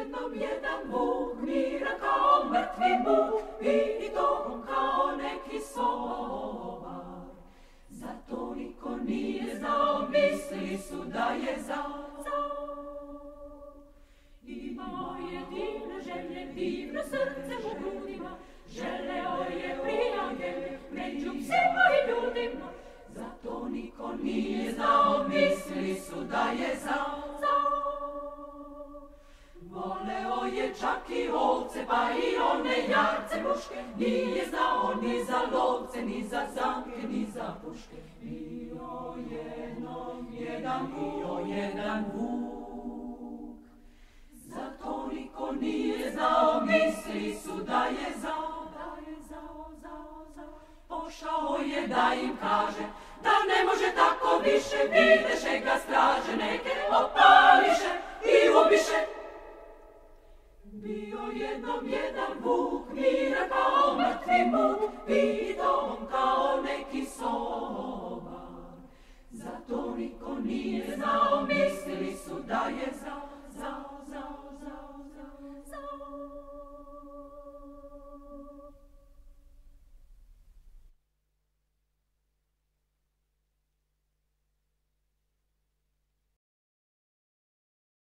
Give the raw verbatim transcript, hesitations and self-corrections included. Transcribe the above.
Jednom jedan vuk mira kao mrtvi muk, i to kao neki sobar. Zato niko nije znao, mislili su da je zar. Imao je divne želje, divno srce u grudima, želeo je prijatelje među psima i ljudima. Zato niko nije znao, mislili su da je zar. Voleo je čak i ovce, pa i one jarce muške, nije znao ni za lovce, ni za zamke, ni za puške. Bio jednom jedan bio jedan vuk, zato niko nije znao, mislili su da je zao, da je zao, zao, zao. Pošao je da im kaže da ne može tako više, videše ga straže, neke opališe.